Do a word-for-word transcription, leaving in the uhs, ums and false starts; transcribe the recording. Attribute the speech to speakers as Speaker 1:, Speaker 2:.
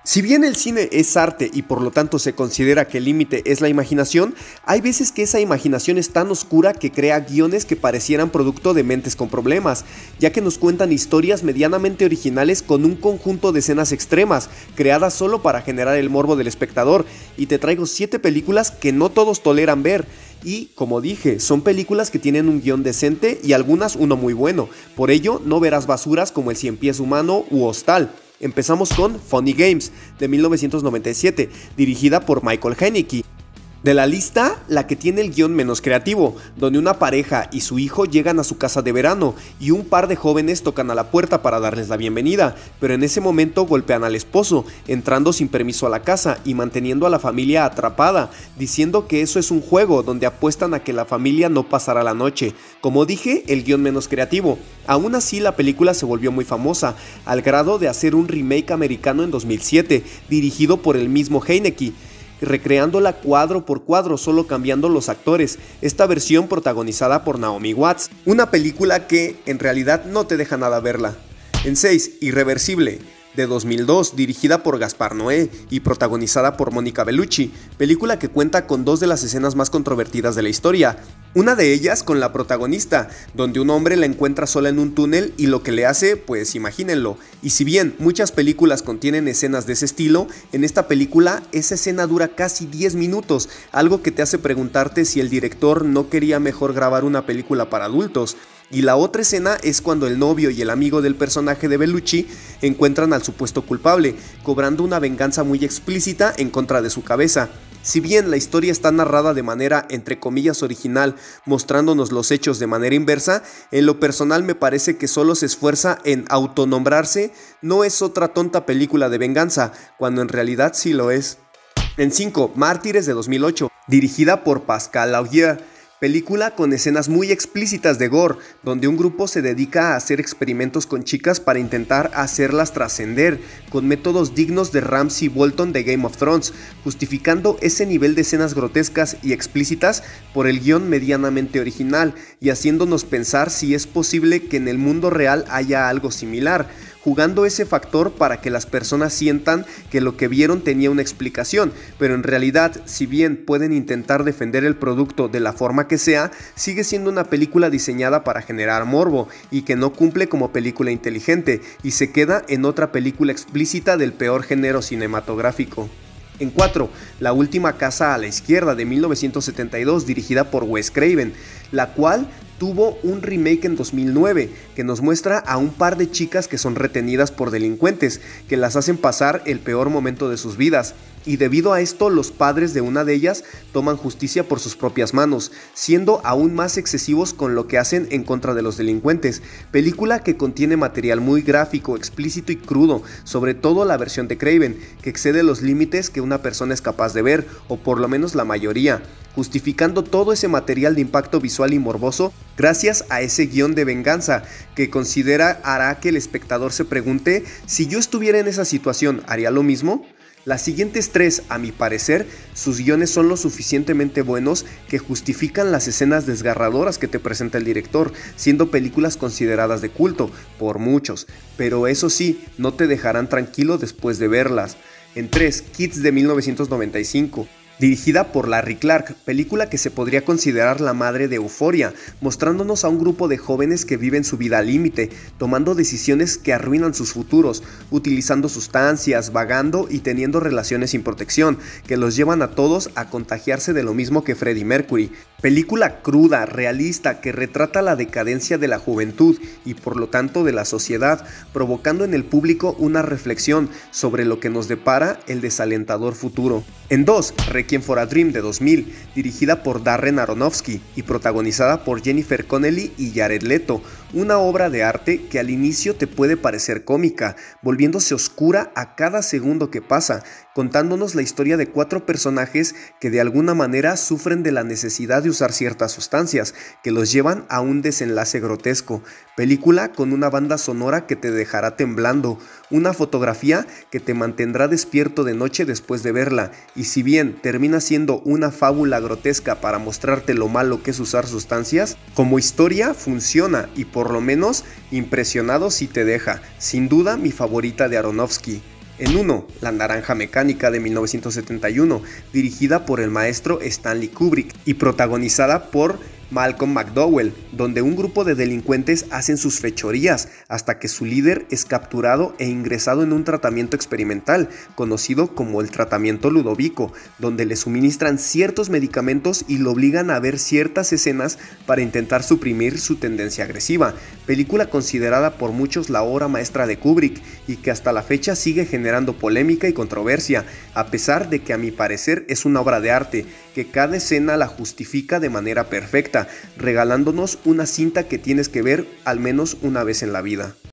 Speaker 1: Si bien el cine es arte y por lo tanto se considera que el límite es la imaginación, hay veces que esa imaginación es tan oscura que crea guiones que parecieran producto de mentes con problemas, ya que nos cuentan historias medianamente originales con un conjunto de escenas extremas, creadas solo para generar el morbo del espectador, y te traigo siete películas que no todos toleran ver. Y, como dije, son películas que tienen un guión decente y algunas uno muy bueno, por ello no verás basuras como El Cien Pies Humano u Hostal. Empezamos con Funny Games, de mil novecientos noventa y siete, dirigida por Michael Haneke. De la lista, la que tiene el guión menos creativo, donde una pareja y su hijo llegan a su casa de verano y un par de jóvenes tocan a la puerta para darles la bienvenida, pero en ese momento golpean al esposo, entrando sin permiso a la casa y manteniendo a la familia atrapada, diciendo que eso es un juego donde apuestan a que la familia no pasará la noche. Como dije, el guión menos creativo. Aún así, la película se volvió muy famosa, al grado de hacer un remake americano en dos mil siete, dirigido por el mismo Haneke, recreándola cuadro por cuadro, solo cambiando los actores, esta versión protagonizada por Naomi Watts, una película que en realidad no te deja nada verla. En seis, Irreversible, de dos mil dos, dirigida por Gaspar Noé y protagonizada por Mónica Bellucci, película que cuenta con dos de las escenas más controvertidas de la historia, una de ellas con la protagonista, donde un hombre la encuentra sola en un túnel y lo que le hace, pues imagínenlo. Y si bien muchas películas contienen escenas de ese estilo, en esta película esa escena dura casi diez minutos, algo que te hace preguntarte si el director no quería mejor grabar una película para adultos. Y la otra escena es cuando el novio y el amigo del personaje de Bellucci encuentran al supuesto culpable, cobrando una venganza muy explícita en contra de su cabeza. Si bien la historia está narrada de manera entre comillas original, mostrándonos los hechos de manera inversa, en lo personal me parece que solo se esfuerza en autonombrarse, no es otra tonta película de venganza, cuando en realidad sí lo es. En cinco, Mártires, de dos mil ocho, dirigida por Pascal Laugier. Película con escenas muy explícitas de gore, donde un grupo se dedica a hacer experimentos con chicas para intentar hacerlas trascender, con métodos dignos de Ramsay Bolton de Game of Thrones, justificando ese nivel de escenas grotescas y explícitas por el guión medianamente original, y haciéndonos pensar si es posible que en el mundo real haya algo similar, jugando ese factor para que las personas sientan que lo que vieron tenía una explicación, pero en realidad, si bien pueden intentar defender el producto de la forma que sea, sigue siendo una película diseñada para generar morbo y que no cumple como película inteligente y se queda en otra película explícita del peor género cinematográfico. En cuatro, La Última Casa a la Izquierda, de mil novecientos setenta y dos, dirigida por Wes Craven, la cual tuvo un remake en dos mil nueve que nos muestra a un par de chicas que son retenidas por delincuentes que las hacen pasar el peor momento de sus vidas, y debido a esto los padres de una de ellas toman justicia por sus propias manos, siendo aún más excesivos con lo que hacen en contra de los delincuentes. Película que contiene material muy gráfico, explícito y crudo, sobre todo la versión de Craven, que excede los límites que una persona es capaz de ver, o por lo menos la mayoría, justificando todo ese material de impacto visual y morboso gracias a ese guión de venganza que considera hará que el espectador se pregunte: si yo estuviera en esa situación, ¿haría lo mismo? Las siguientes tres, a mi parecer, sus guiones son lo suficientemente buenos que justifican las escenas desgarradoras que te presenta el director, siendo películas consideradas de culto por muchos, pero eso sí, no te dejarán tranquilo después de verlas. En tres, Kids, de mil novecientos noventa y cinco. Dirigida por Larry Clark, película que se podría considerar la madre de Euphoria, mostrándonos a un grupo de jóvenes que viven su vida al límite, tomando decisiones que arruinan sus futuros, utilizando sustancias, vagando y teniendo relaciones sin protección, que los llevan a todos a contagiarse de lo mismo que Freddie Mercury. Película cruda, realista, que retrata la decadencia de la juventud y por lo tanto de la sociedad, provocando en el público una reflexión sobre lo que nos depara el desalentador futuro. En dos, Requiem for a Dream, de dos mil, dirigida por Darren Aronofsky y protagonizada por Jennifer Connelly y Jared Leto, una obra de arte que al inicio te puede parecer cómica, volviéndose oscura a cada segundo que pasa, contándonos la historia de cuatro personajes que de alguna manera sufren de la necesidad de usar ciertas sustancias que los llevan a un desenlace grotesco. Película con una banda sonora que te dejará temblando, una fotografía que te mantendrá despierto de noche después de verla, y si bien termina siendo una fábula grotesca para mostrarte lo malo que es usar sustancias, como historia funciona y por lo menos impresionado sí te deja. Sin duda mi favorita de Aronofsky. En uno, La Naranja Mecánica de mil novecientos setenta y uno, dirigida por el maestro Stanley Kubrick y protagonizada por Malcolm McDowell, donde un grupo de delincuentes hacen sus fechorías hasta que su líder es capturado e ingresado en un tratamiento experimental, conocido como el tratamiento Ludovico, donde le suministran ciertos medicamentos y lo obligan a ver ciertas escenas para intentar suprimir su tendencia agresiva, película considerada por muchos la obra maestra de Kubrick y que hasta la fecha sigue generando polémica y controversia, a pesar de que a mi parecer es una obra de arte, que cada escena la justifica de manera perfecta, regalándonos una cinta que tienes que ver al menos una vez en la vida.